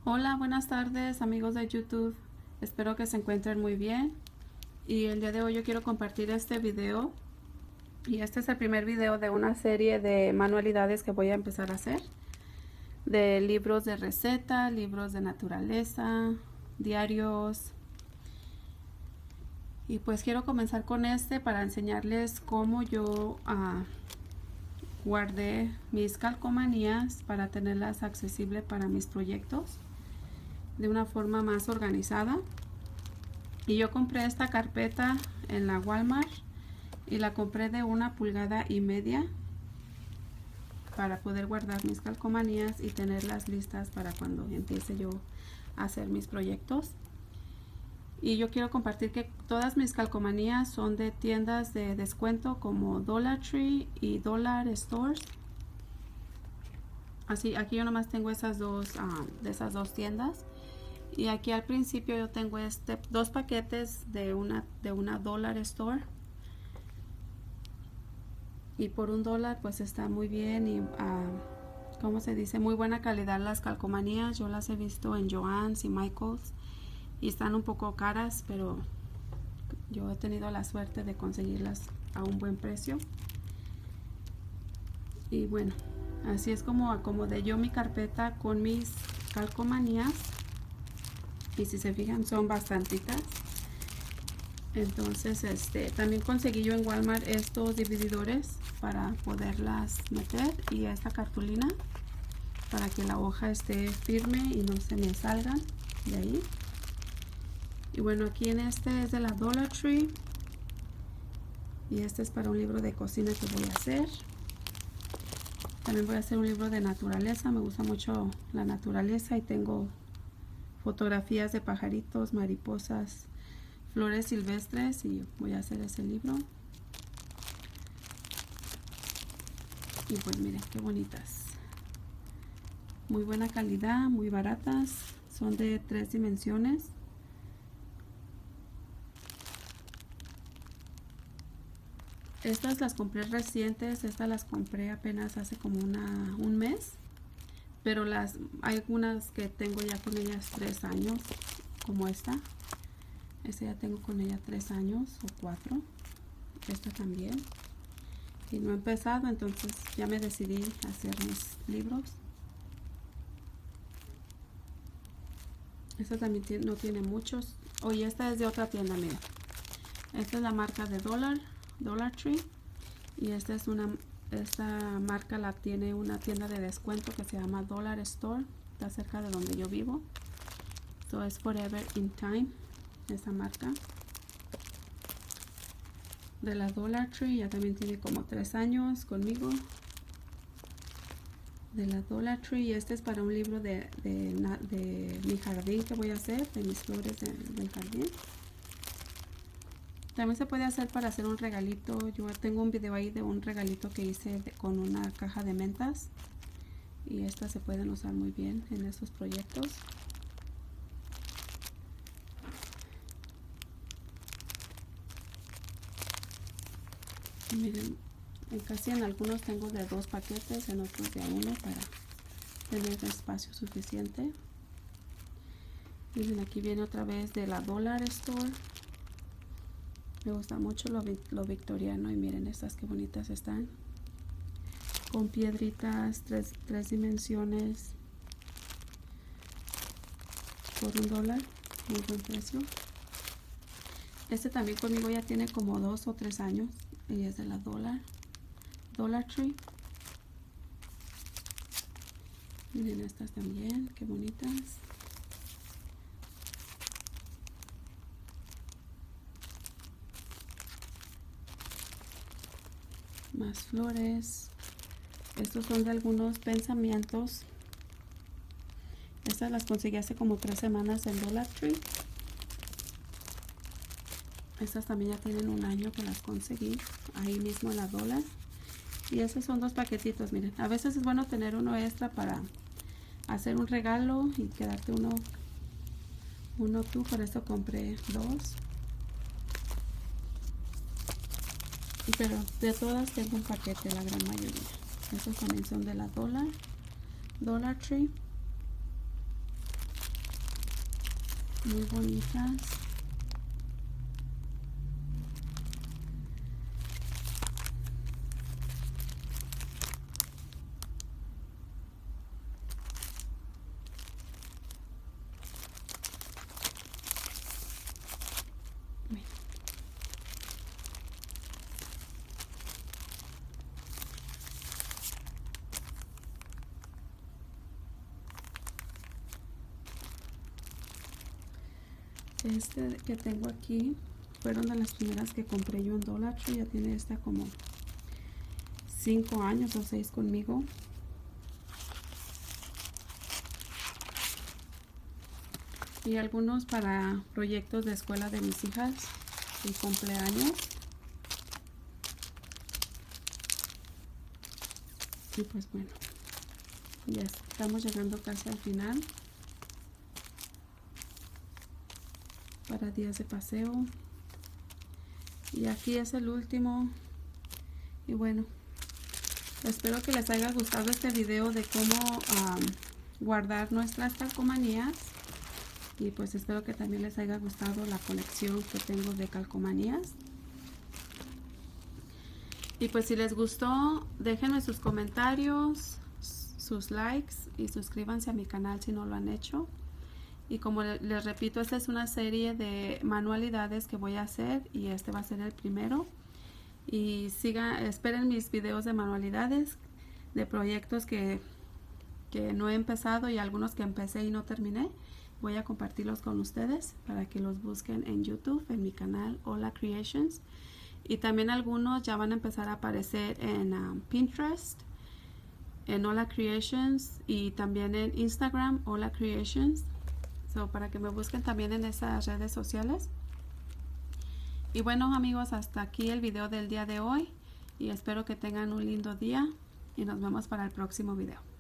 Hola, buenas tardes amigos de YouTube. Espero que se encuentren muy bien. Y el día de hoy yo quiero compartir este video. Y este es el primer video de una serie de manualidades que voy a empezar a hacer. De libros de receta, libros de naturaleza, diarios. Y pues quiero comenzar con este para enseñarles cómo yo guardé mis calcomanías para tenerlas accesibles para mis proyectos de una forma más organizada. Y yo compré esta carpeta en la Walmart y la compré de 1,5 pulgadas para poder guardar mis calcomanías y tenerlas listas para cuando empiece yo a hacer mis proyectos. Y yo quiero compartir que todas mis calcomanías son de tiendas de descuento como Dollar Tree y Dollar Stores. Así, aquí yo nomás tengo esas dos de esas dos tiendas. Y aquí al principio yo tengo dos paquetes de una Dollar Store. Y por $1 pues está muy bien y ¿cómo se dice? Muy buena calidad las calcomanías. Yo las he visto en Joann's y Michael's y están un poco caras, pero yo he tenido la suerte de conseguirlas a un buen precio. Y bueno, así es como acomodé yo mi carpeta con mis calcomanías. Y si se fijan son bastantitas. Entonces también conseguí yo en Walmart estos divididores para poderlas meter y esta cartulina para que la hoja esté firme y no se me salgan de ahí. Y bueno, aquí en este es de la Dollar Tree y este es para un libro de cocina que voy a hacer. También voy a hacer un libro de naturaleza. Me gusta mucho la naturaleza y tengo fotografías de pajaritos, mariposas, flores silvestres y voy a hacer ese libro. Y pues miren qué bonitas, muy buena calidad, muy baratas, son de 3 dimensiones. Estas las compré recientes, estas las compré apenas hace como un mes, pero hay algunas que tengo ya con ellas 3 años, como esta ya tengo con ella 3 años o 4, esta también. Y no he empezado, entonces ya me decidí a hacer mis libros. Esta también no tiene muchos. Oye, esta es de otra tienda, mira. Esta es la marca de Dollar Tree. Y esta marca la tiene una tienda de descuento que se llama Dollar Store. Está cerca de donde yo vivo. Esto es Forever in Time, esa marca. De la Dollar Tree, ya también tiene como 3 años conmigo. De la Dollar Tree, y este es para un libro de mi jardín que voy a hacer, de mis flores del jardín. También se puede hacer para hacer un regalito. Yo tengo un video ahí de un regalito que hice con una caja de mentas. Y estas se pueden usar muy bien en estos proyectos. Y miren, casi en algunos tengo de 2 paquetes, en otros de 1 para tener espacio suficiente. Miren, aquí viene otra vez de la Dollar Store. Me gusta mucho lo victoriano y miren estas que bonitas están. Con piedritas, 3 dimensiones. Por $1, muy buen precio. Este también conmigo ya tiene como 2 o 3 años. Y es de la Dollar Tree. Miren estas también, qué bonitas. Más flores. Estos son de algunos pensamientos. Estas las conseguí hace como 3 semanas en Dollar Tree. Estas también ya tienen 1 año que las conseguí ahí mismo en la Dollar. Y esos son 2 paquetitos, miren. A veces es bueno tener uno extra para hacer un regalo y quedarte uno tú. Por eso compré 2. Pero de todas tengo un paquete, la gran mayoría. Estos también son de la Dollar Tree. muy bonitas. Este que tengo aquí fueron de las primeras que compré yo en Dollar Tree. Ya tiene esta como 5 años o 6 conmigo. Y algunos para proyectos de escuela de mis hijas y cumpleaños. Y pues bueno, ya estamos llegando casi al final. Para días de paseo. Y aquí es el último. Y bueno, espero que les haya gustado este video de cómo guardar nuestras calcomanías. Y pues espero que también les haya gustado la colección que tengo de calcomanías. Y pues si les gustó, déjenme sus comentarios, sus likes y suscríbanse a mi canal si no lo han hecho. Y como les repito, esta es una serie de manualidades que voy a hacer y este va a ser el primero. Y esperen mis videos de manualidades, de proyectos que no he empezado y algunos que empecé y no terminé. Voy a compartirlos con ustedes para que los busquen en YouTube, en mi canal Ola Creations. Y también algunos ya van a empezar a aparecer en Pinterest, en Ola Creations y también en Instagram, Ola Creations. Para que me busquen también en esas redes sociales. Y bueno amigos, hasta aquí el video del día de hoy y espero que tengan un lindo día y nos vemos para el próximo video.